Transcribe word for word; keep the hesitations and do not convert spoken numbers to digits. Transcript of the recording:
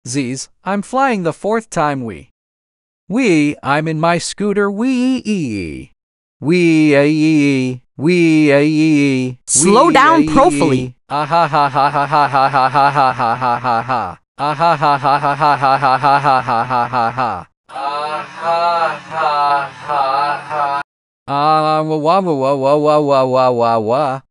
Z's, I'm flying the fourth time we. We, I'm in my scooter wee. Wee a ee. Wee a ee. Slow down, Profily. Ah ha ha ha ha ha ha ha ha ha ha ha ha ha. Ah ha ha ha ha ha ha ha ha ha ha ha ha ha. Ah ha ha ha ha. Ah wa wa wa wa wa wa wa wa wa.